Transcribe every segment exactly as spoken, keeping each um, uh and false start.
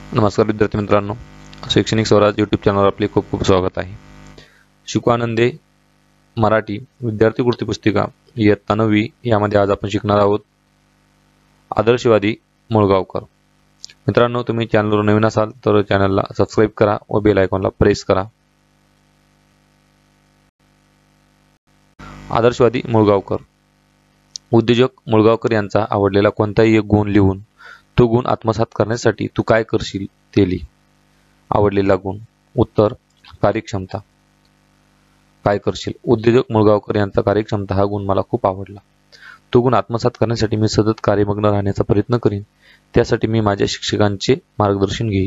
नमस्कार विद्यार्थी मित्रांनो, शैक्षणिक स्वराज यूट्यूब चॅनलवर आपले खूप खूप स्वागत आहे. शिकू आनंदे मराठी विद्यार्थी कृती पुस्तिका इयत्ता नववी यामध्ये आज आपण शिकणार आहोत आदर्शवादी मुळगावकर. मित्रांनो, तुम्ही चॅनलवर नवीन असाल तर चॅनलला सबस्क्राइब करा व बेल आयकॉनला प्रेस करा. आदर्शवादी मुळगावकर. उद्योजक मुळगावकर यांचा आवडलेला कोणताही एक गुण लिहून तो गुण आत्मसात करण्यासाठी तू काय करशील ते लिह. आवडलेला गुण. उत्तर कार्यक्षमता. काय करशील? उद्योजक मुळगावकर यांचा कार्यक्षमता हा गुण मला खूप आवडला. तो गुण आत्मसात करण्यासाठी मी सतत कार्यमग्न राहण्याचा प्रयत्न करीन. त्यासाठी मी माझ्या शिक्षकांचे मार्गदर्शन घेईल.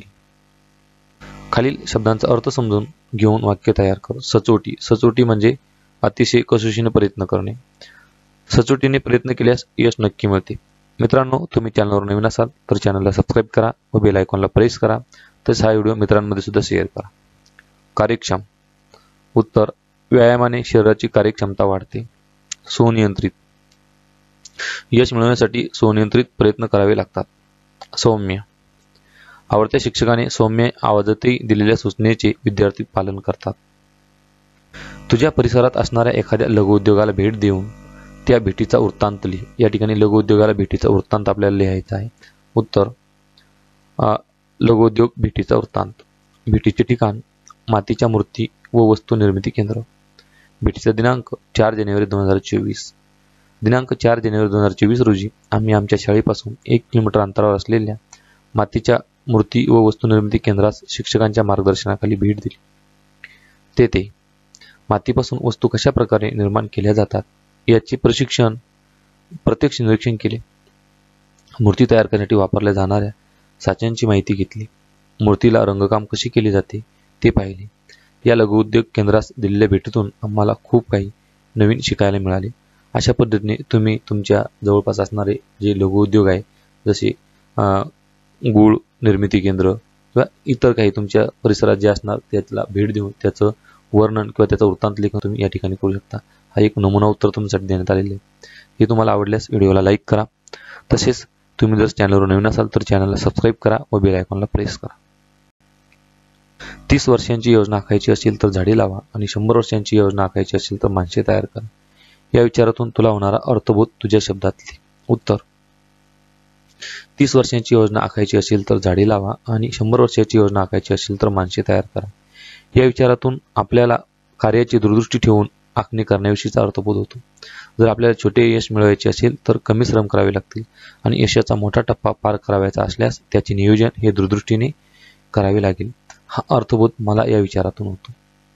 खालील शब्दांचा अर्थ समजून घेऊन वाक्य तयार कर. सचोटी. सचोटी म्हणजे अतिशय कसोशीने प्रयत्न करणे. सचोटीने प्रयत्न केल्यास यश नक्की मिळते. मित्रांनो, तुम्ही चॅनलवर नवीन असाल तर चॅनलला सबस्क्राइब करा व बेल आयकॉनला प्रेस करा. तसेच हा व्हिडिओ मित्रांमध्ये सुद्धा शेअर करा. कार्यक्षम. उत्तर व्यायामाने शरीराची कार्यक्षमता वाढते. स्वनियंत्रित. यश मिळवण्यासाठी स्वनियंत्रित प्रयत्न करावे लागतात. सौम्य. आवडत्या शिक्षकाने सौम्य आवाजातही दिलेल्या सूचनेचे विद्यार्थी पालन करतात. तुझ्या परिसरात असणाऱ्या एखाद्या लघुउद्योगाला भेट देऊन त्या भेटीचा वृत्तांत लिह. या ठिकाणी लघुउद्योगाला भेटीचा वृत्तांत आपल्याला लिहायचा आहे. उत्तर लघुउद्योग भेटीचा वृत्तांत. भेटीचे ठिकाण मातीच्या मूर्ती व वस्तू निर्मिती केंद्र. भेटीचा दिनांक चार जानेवारी दोन हजार चोवीस. दिनांक चार जानेवारी दोन हजार चोवीस रोजी आम्ही आमच्या शाळेपासून एक किलोमीटर अंतरावर असलेल्या मातीच्या मूर्ती व वस्तू निर्मिती केंद्रास शिक्षकांच्या मार्गदर्शनाखाली भेट दिली. तेथे मातीपासून वस्तू कशा प्रकारे निर्माण केल्या जातात याचे प्रशिक्षण प्रत्यक्ष निरीक्षण केले. मूर्ती तयार करण्यासाठी वापरल्या जाणाऱ्या साच्यांची माहिती घेतली. मूर्तीला रंगकाम कशी केले जाते ते पाहिले. या लघुउद्योग केंद्रास दिलेल्या भेटीतून आम्हाला खूप काही नवीन शिकायला मिळाले. अशा पद्धतीने तुम्ही तुमच्या जवळपास असणारे जे लघुउद्योग आहे, जसे गूळ निर्मिती केंद्र किंवा इतर काही तुमच्या परिसरात जे असणार त्याला भेट देऊन त्याचं वर्णन किंवा त्याचा वृत्तांत लेखन तुम्ही या ठिकाणी करू शकता. हा एक नमुना उत्तर तुमच्यासाठी देण्यात आलेले आहे. हे तुम्हाला आवडल्यास व्हिडिओला लाईक करा. तसेच तुम्ही जर चॅनलवर नवीन असाल तर चॅनलला सबस्क्राइब करा व बेल आयकॉनला प्रेस करा. तीस वर्षांची योजना आखायची असेल तर झाडे लावा आणि शंभर वर्षांची योजना आखायची असेल तर माणसे तयार करा. या विचारातून तुला होणारा अर्थबोध तुझ्या शब्दात लिह. उत्तर तीस वर्षांची योजना आखायची असेल तर झाडे लावा आणि शंभर वर्षांची योजना आखायची असेल तर माणसे तयार करा. या विचारातून आपल्याला कार्याची दूरदृष्टी ठेवून आखणी करण्याविषयीचा अर्थबोध होतो. जर आपल्याला छोटे यश मिळवायचे असेल तर कमी श्रम करावे लागतील आणि यशाचा मोठा टप्पा पार करावायचा असल्यास त्याचे नियोजन हे दूरदृष्टीने करावे लागेल. हा अर्थबोध मला या विचारातून होतो.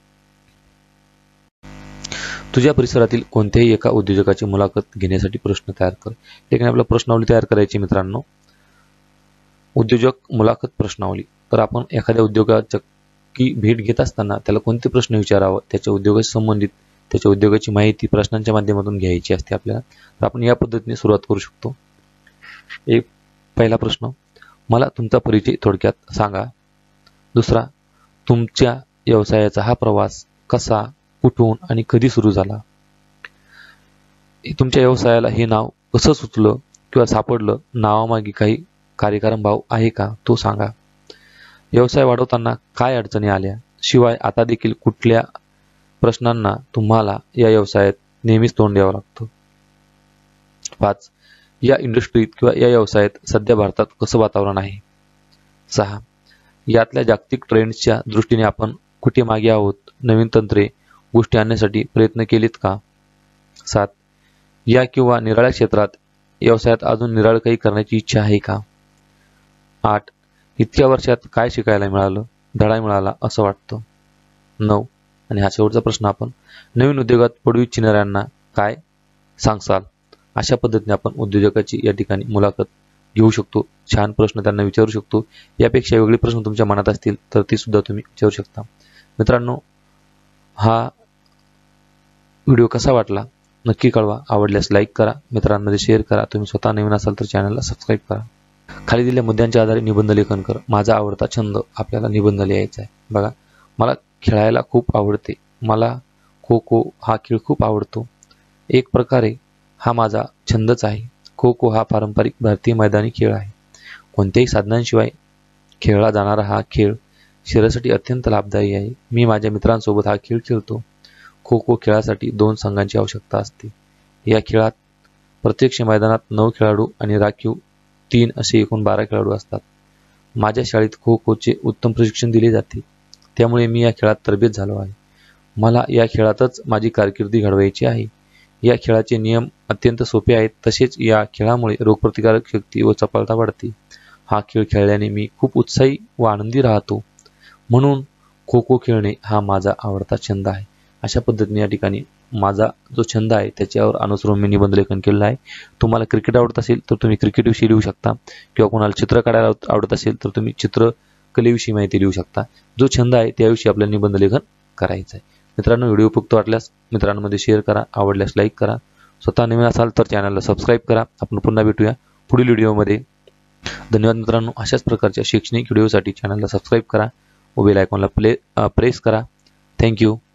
तुझ्या परिसरातील कोणत्याही एका उद्योजकाची मुलाखत घेण्यासाठी प्रश्न तयार कर. ठिकाणी आपल्याला प्रश्नावली तयार करायची. मित्रांनो, उद्योजक मुलाखत प्रश्नावली. तर आपण एखाद्या उद्योगाच्या की भेट घेत असताना त्याला कोणते प्रश्न विचारावं, त्याच्या उद्योगाशी संबंधित त्याच्या उद्योगाची माहिती प्रश्नांच्या माध्यमातून घ्यायची असते आपल्याला. तर आपण या पद्धतीने सुरुवात करू शकतो. एक पहिला प्रश्न, मला तुमचा परिचय थोडक्यात सांगा. दुसरा, तुमच्या व्यवसायाचा हा प्रवास कसा, कुठून आणि कधी सुरू झाला. तुमच्या व्यवसायाला हे नाव कसं सुचलं किंवा सापडलं, नावामागे काही कार्यकारण भाव आहे का तो सांगा. व्यवसाय वाढवताना काय अडचणी आल्या, शिवाय आता देखील कुठल्या प्रश्नांना तुम्हाला या व्यवसायात नेहमीच तोंड द्यावं लागतं. पाच, या इंडस्ट्रीत किंवा या व्यवसायात सध्या भारतात कसं वातावरण आहे. सहा, यातल्या जागतिक ट्रेंड्सच्या दृष्टीने आपण कुठे मागे आहोत, नवीन तंत्रे गोष्टी आणण्यासाठी प्रयत्न केलेत का. सात, या किंवा निराळ्या क्षेत्रात व्यवसायात अजून निराळ काही करण्याची इच्छा आहे का. आठ, इतक्या वर्षात काय शिकायला मिळालं, धडा मिळाला असं वाटतं. नऊ, आणि हा शेवटचा प्रश्न, आपण नवीन उद्योगात पडू इच्छिणाऱ्यांना काय सांगसाल. अशा पद्धतीने आपण उद्योजकाची या ठिकाणी मुलाखत घेऊ शकतो. छान प्रश्न त्यांना विचारू शकतो. यापेक्षा वेगळे प्रश्न तुमच्या मनात असतील तर ती सुद्धा तुम्ही विचारू शकता. मित्रांनो, हा व्हिडिओ कसा वाटला नक्की कळवा. आवडल्यास लाईक करा, मित्रांमध्ये शेअर करा. तुम्ही स्वतः नवीन असाल तर चॅनलला सबस्क्राइब करा. खाली दिलेल्या मुद्द्यांच्या आधारे निबंध लेखन कर. माझा आवडता छंद, आपल्याला निबंध लिहायचा आहे. बघा, मला खेळायला खूप आवडते. मला खो खो हा खेळ खूप आवडतो. एक प्रकारे हा माझा छंदच आहे. खो खो हा पारंपरिक भारतीय मैदानी खेळ आहे. कोणत्याही साधनांशिवाय खेळला जाणारा हा खेळ शरीरासाठी अत्यंत लाभदायी आहे. मी माझ्या मित्रांसोबत हा खेळ खेळतो. खो खो खेळासाठी दोन संघांची आवश्यकता असते. या खेळात प्रत्यक्ष मैदानात नऊ खेळाडू आणि राखीव तीन असे एकूण बारा खेळाडू असतात. माझ्या शाळेत खो खोचे उत्तम प्रशिक्षण दिले जाते. त्यामुळे मी या खेळात तरबेज झालो आहे. मला या खेळातच माझी कारकिर्दी घडवायची आहे. या खेळाचे नियम अत्यंत सोपे आहेत. तसेच या खेळामुळे रोगप्रतिकारक शक्ती व चपळता वाढते. हा खेळ खेळल्याने मी खूप उत्साही व आनंदी राहतो. म्हणून खो खो खेळणे हा माझा आवडता छंद आहे. अशा पद्धतीने या ठिकाणी माझा जो छंद आहे त्याच्यावर अनुसरून मी निबंधलेखन केलेलं आहे. तुम्हाला क्रिकेट आवडत असेल तर तुम्ही क्रिकेटविषयी लिहू शकता, किंवा कोणाला चित्र काढायला आवडत असेल तर तुम्ही चित्रकलेविषयी माहिती लिहू शकता. जो छंद आहे त्याविषयी आपल्याला निबंधलेखन करायचं आहे. मित्रांनो, व्हिडिओ उपयुक्त वाटल्यास मित्रांमध्ये शेअर करा, आवडल्यास लाईक करा. स्वतः नवीन असाल तर चॅनलला सबस्क्राईब करा. आपण पुन्हा भेटूया पुढील व्हिडिओमध्ये. धन्यवाद मित्रांनो. अशाच प्रकारच्या शैक्षणिक व्हिडिओसाठी चॅनलला सबस्क्राईब करा व बेल आयकॉनला प्ले प्रेस करा. थँक्यू.